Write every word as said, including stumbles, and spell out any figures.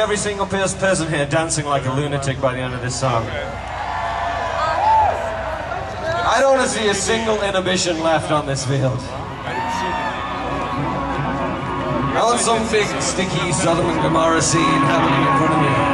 every single person here dancing like a lunatic by the end of this song. I don't want to see a single inhibition left on this field. I want some big, sticky Sodom and Gomorrah scene happening in front of me.